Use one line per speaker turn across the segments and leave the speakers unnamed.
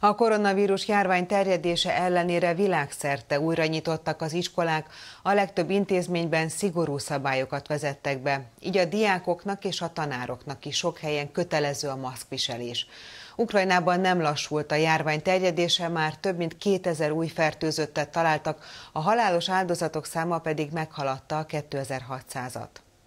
A koronavírus járvány terjedése ellenére világszerte újra nyitottak az iskolák, a legtöbb intézményben szigorú szabályokat vezettek be, így a diákoknak és a tanároknak is sok helyen kötelező a maszkviselés. Ukrajnában nem lassult a járvány terjedése, már több mint 2000 új fertőzöttet találtak, a halálos áldozatok száma pedig meghaladta a 2600-at.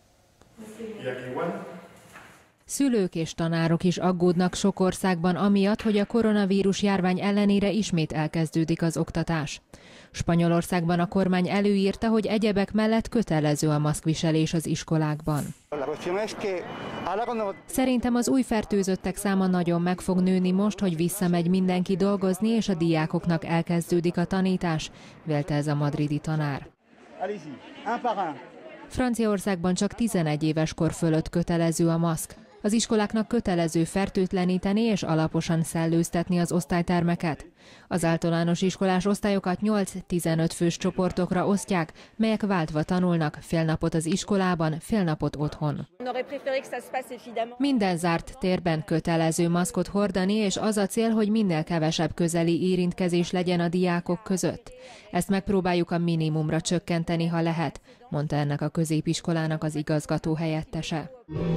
Szülők és tanárok is aggódnak sok országban amiatt, hogy a koronavírus járvány ellenére ismét elkezdődik az oktatás. Spanyolországban a kormány előírta, hogy egyebek mellett kötelező a maszkviselés az iskolákban. Szerintem az új fertőzöttek száma nagyon meg fog nőni most, hogy visszamegy mindenki dolgozni, és a diákoknak elkezdődik a tanítás, vélte ez a madridi tanár. Franciaországban csak 11 éves kor fölött kötelező a maszk. Az iskoláknak kötelező fertőtleníteni és alaposan szellőztetni az osztálytermeket. Az általános iskolás osztályokat 8-15 fős csoportokra osztják, melyek váltva tanulnak, fél napot az iskolában, fél napot otthon. Minden zárt térben kötelező maszkot hordani, és az a cél, hogy minél kevesebb közeli érintkezés legyen a diákok között. Ezt megpróbáljuk a minimumra csökkenteni, ha lehet, mondta ennek a középiskolának az igazgató helyettese.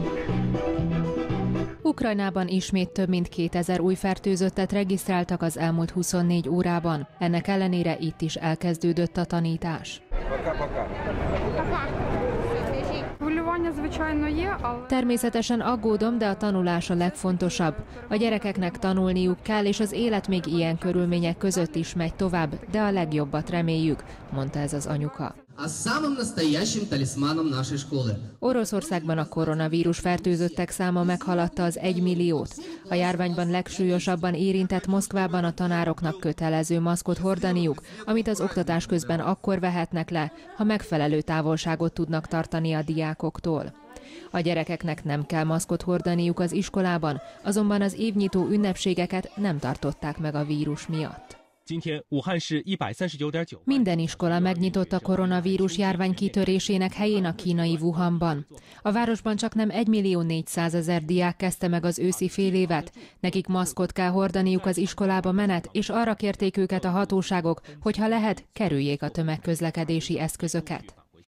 Ukrajnában ismét több mint 2000 új fertőzöttet regisztráltak az elmúlt 24 órában. Ennek ellenére itt is elkezdődött a tanítás. Természetesen aggódom, de a tanulás a legfontosabb. A gyerekeknek tanulniuk kell, és az élet még ilyen körülmények között is megy tovább, de a legjobbat reméljük, mondta ez az anyuka. Oroszországban a koronavírus fertőzöttek száma meghaladta az 1 milliót. A járványban legsúlyosabban érintett Moszkvában a tanároknak kötelező maszkot hordaniuk, amit az oktatás közben akkor vehetnek le, ha megfelelő távolságot tudnak tartani a diákoktól. A gyerekeknek nem kell maszkot hordaniuk az iskolában, azonban az évnyitó ünnepségeket nem tartották meg a vírus miatt. Minden iskola megnyitott a koronavírus járvány kitörésének helyén a kínai Wuhanban. A városban csaknem 1.400.000 diák kezdte meg az őszi félévet. Nekik maszkot kell hordaniuk az iskolába menet, és arra kérték őket a hatóságok, hogy ha lehet, kerüljék a tömegközlekedési eszközöket.